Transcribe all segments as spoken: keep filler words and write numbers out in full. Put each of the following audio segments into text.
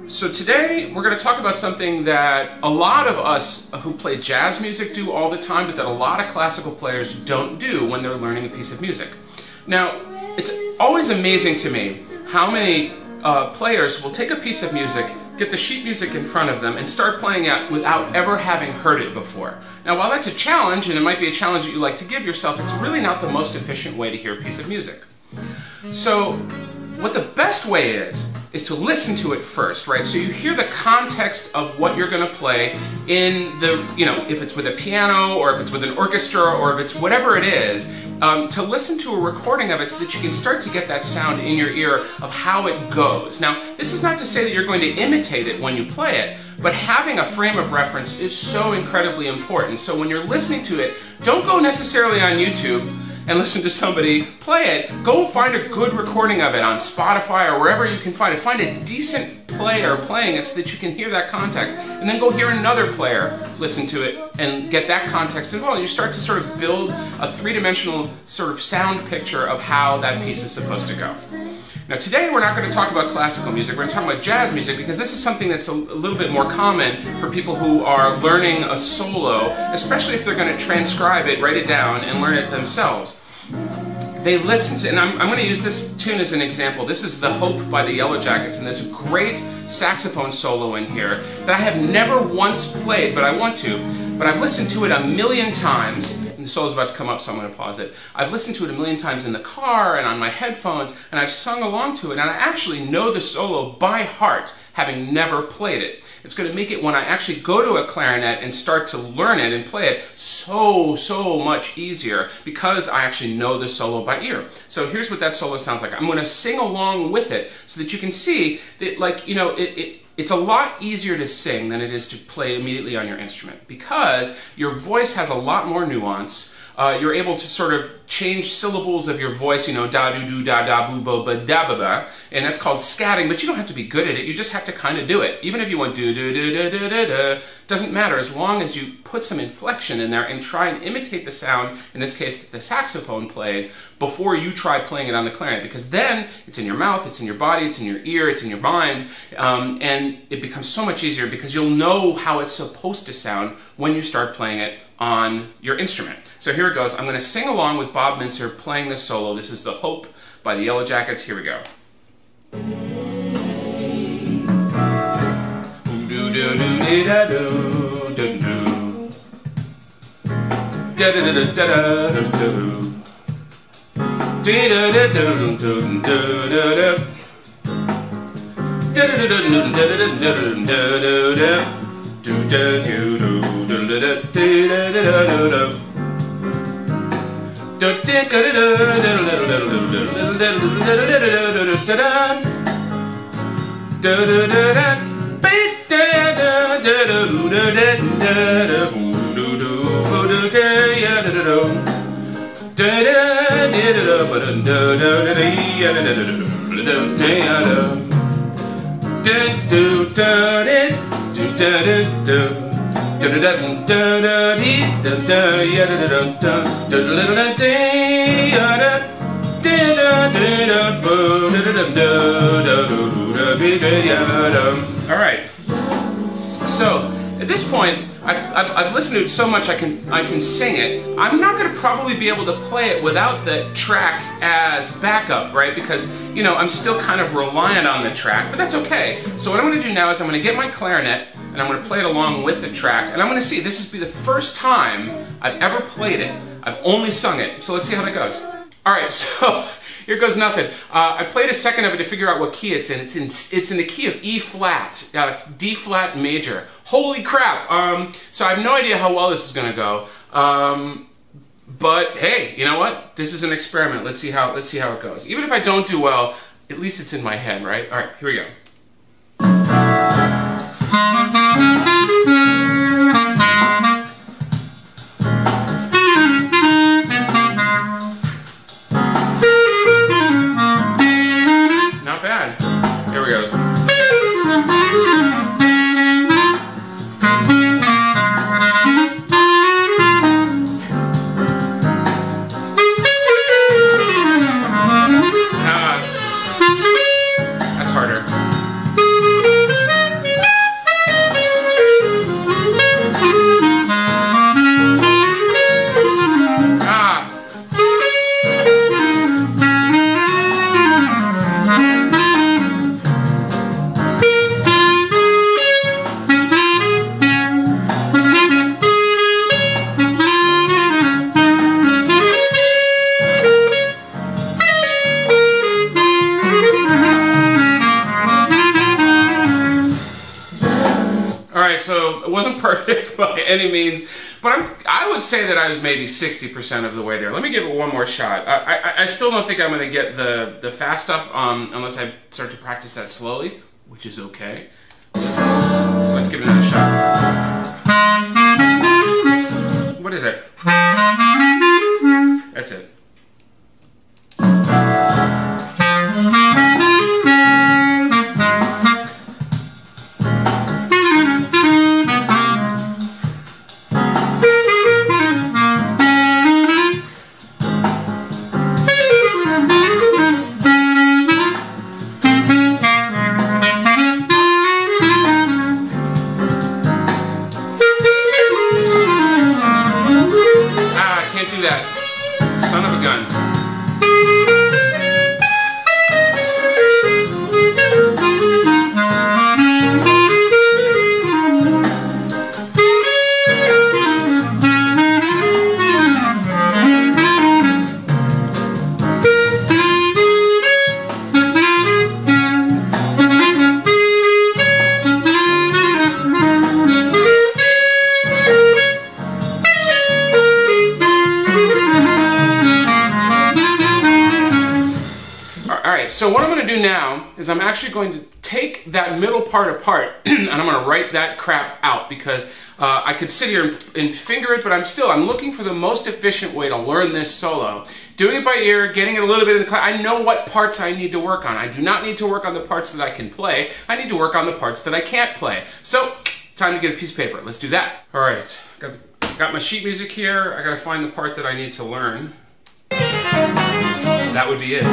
So today we're going to talk about something that a lot of us who play jazz music do all the time, but that a lot of classical players don't do when they're learning a piece of music. Now, it's always amazing to me how many uh, players will take a piece of music, get the sheet music in front of them, and start playing it without ever having heard it before. Now, while that's a challenge, and it might be a challenge that you like to give yourself, it's really not the most efficient way to hear a piece of music. So, what the best way is, is to listen to it first, right? So you hear the context of what you're going to play in the, you know, if it's with a piano, or if it's with an orchestra, or if it's whatever it is, um, to listen to a recording of it so that you can start to get that sound in your ear of how it goes. Now, this is not to say that you're going to imitate it when you play it, but having a frame of reference is so incredibly important. So when you're listening to it, don't go necessarily on YouTube and listen to somebody play it. Go find a good recording of it on Spotify or wherever you can find it. Find a decent player playing it so that you can hear that context, and then go hear another player listen to it and get that context as well. And you start to sort of build a three-dimensional sort of sound picture of how that piece is supposed to go. Now today we're not going to talk about classical music, we're going to talk about jazz music, because this is something that's a, a little bit more common for people who are learning a solo, especially if they're going to transcribe it, write it down, and learn it themselves. They listen to, and I'm, I'm going to use this tune as an example. This is The Hope by the Yellowjackets, and there's a great saxophone solo in here that I have never once played, but I want to. But I've listened to it a million times, and the solo's about to come up, so I'm going to pause it. I've listened to it a million times in the car and on my headphones, and I've sung along to it, and I actually know the solo by heart, having never played it. It's going to make it, when I actually go to a clarinet and start to learn it and play it, so, so much easier, because I actually know the solo by ear. So here's what that solo sounds like. I'm going to sing along with it so that you can see that, like, you know, it, it It's a lot easier to sing than it is to play immediately on your instrument, because your voice has a lot more nuance. Uh, you're able to sort of change syllables of your voice, you know, da do do da da boo bo ba da ba ba, and that's called scatting, but you don't have to be good at it, you just have to kind of do it. Even if you want do do do do do do do, doesn't matter, as long as you put some inflection in there and try and imitate the sound, in this case that the saxophone plays, before you try playing it on the clarinet, because then it's in your mouth, it's in your body, it's in your ear, it's in your mind, um, and it becomes so much easier because you'll know how it's supposed to sound when you start playing it on your instrument. So here it goes. I'm going to sing along with Bob Mincer playing this solo. This is The Hope by the Yellowjackets. Here we go. All right. So at this point, I've, I've, I've listened to it so much I can I can sing it. I'm not going to probably be able to play it without the track as backup, right? Because, you know, I'm still kind of reliant on the track, but that's okay. So what I'm going to do now is I'm going to get my clarinet and I'm going to play it along with the track, and I'm going to see, this is be the first time I've ever played it. I've only sung it, so let's see how that goes. All right, so here goes nothing. Uh, I played a second of it to figure out what key it's in. It's in, it's in the key of E flat, uh, D flat major. Holy crap! Um, so I have no idea how well this is going to go. Um, but hey, you know what? This is an experiment. Let's see how let's see how it goes. Even if I don't do well, at least it's in my head, right? All right, here we go. Not bad. Here we go. Ah, that's harder. right, so it wasn't perfect by any means, but I'm, I would say that I was maybe sixty percent of the way there. Let me give it one more shot. I, I, I still don't think I'm going to get the, the fast stuff um, unless I start to practice that slowly, which is okay. Let's give it another shot. What is it? That's it. Son of a gun. So what I'm going to do now is I'm actually going to take that middle part apart and I'm going to write that crap out because uh, I could sit here and, and finger it, but I'm still, I'm looking for the most efficient way to learn this solo. Doing it by ear, getting it a little bit in the class. I know what parts I need to work on. I do not need to work on the parts that I can play. I need to work on the parts that I can't play. So, time to get a piece of paper. Let's do that. All right, got, the, got my sheet music here. I got to find the part that I need to learn. That would be it.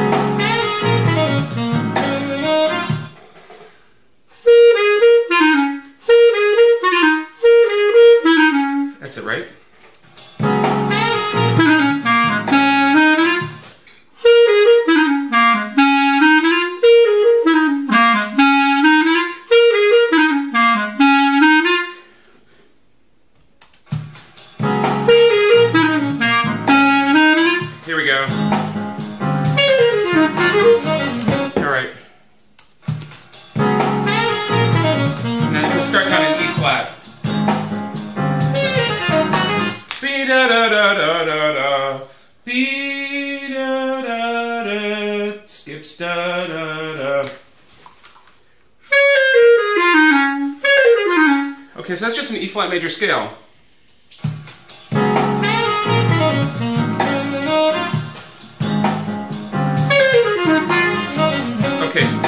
That's it, right? Here we go. All right. Now it starts on an E flat. Be da da da da da da. Be da da da. Skips da da da. Okay, so that's just an E flat major scale. Okay. So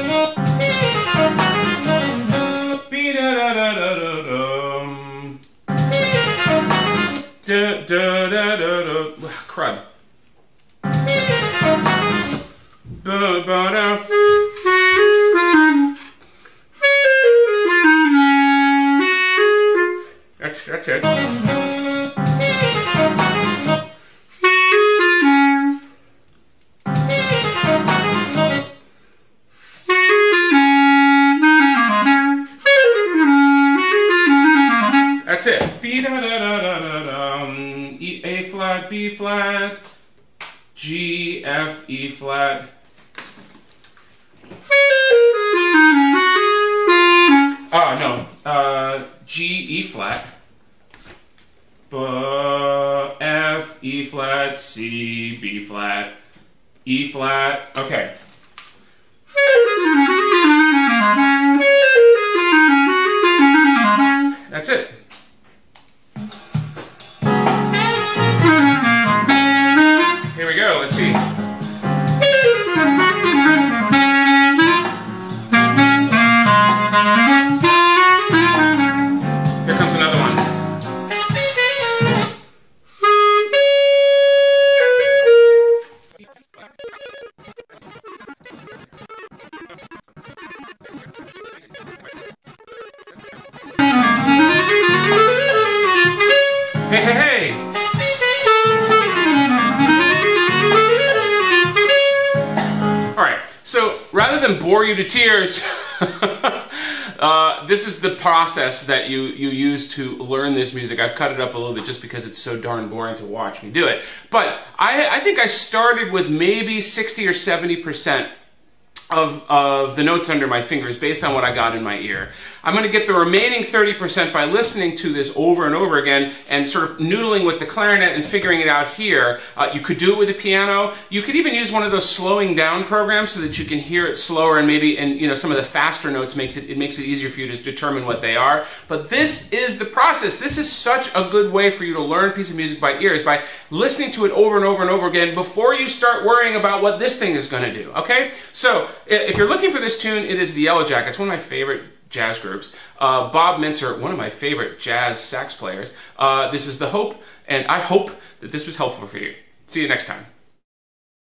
be da da da da da dum. Da da da da da. Crud. Ba ba da. That's that's it. That's it. B da da da da da da. E A flat, B flat, G F E flat. Oh no. Uh, G E flat. B F E flat, C B flat, E flat. Okay. That's it. Here we go, let's see. Here comes another one. Hey, hey, hey! So, rather than bore you to tears, uh, this is the process that you, you use to learn this music. I've cut it up a little bit just because it's so darn boring to watch me do it. But I, I think I started with maybe sixty or seventy percent of, of the notes under my fingers based on what I got in my ear. I'm going to get the remaining thirty percent by listening to this over and over again and sort of noodling with the clarinet and figuring it out here. Uh, you could do it with the piano. You could even use one of those slowing down programs so that you can hear it slower, and maybe, and you know, some of the faster notes makes it, it makes it easier for you to determine what they are. But this is the process. This is such a good way for you to learn a piece of music by ear, is by listening to it over and over and over again before you start worrying about what this thing is going to do, okay? So, if you're looking for this tune, it is the Yellowjackets, one of my favorite jazz groups. Uh, Bob Mintzer, one of my favorite jazz sax players. Uh, this is The Hope, and I hope that this was helpful for you. See you next time.